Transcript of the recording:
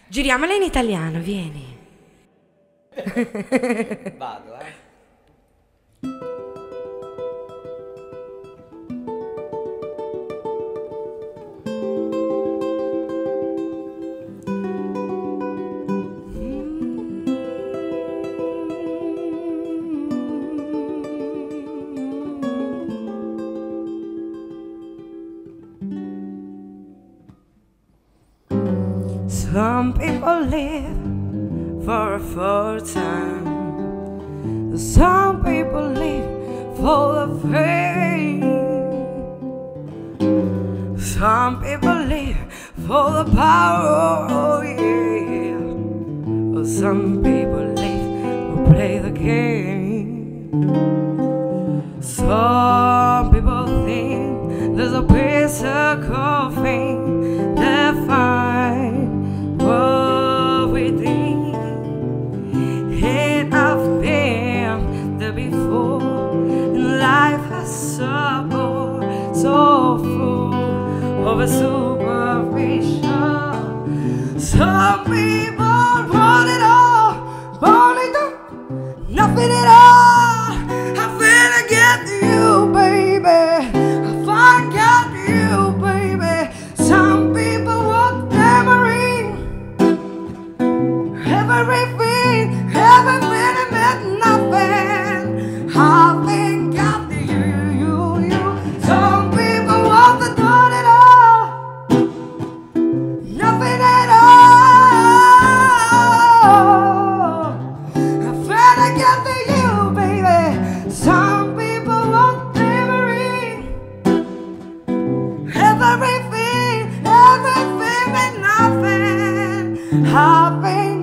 Giriamola in italiano, vieni. Vado, eh. Some people live for a fortune. Some people live for the fame. Some people live for the power, oh yeah. Some people live to play the game. Some people think there's a physical thing they find what we think. And I've been there before, and life has so bored, so full of a superficial. Some people want it all, nothing at all. I finna get you, baby. I finna get you, baby. Some people want everything, everything and nothing. I think got you. Some people want the done it all, nothing at all. I finna get to you, baby. Some people want everything and nothing. I think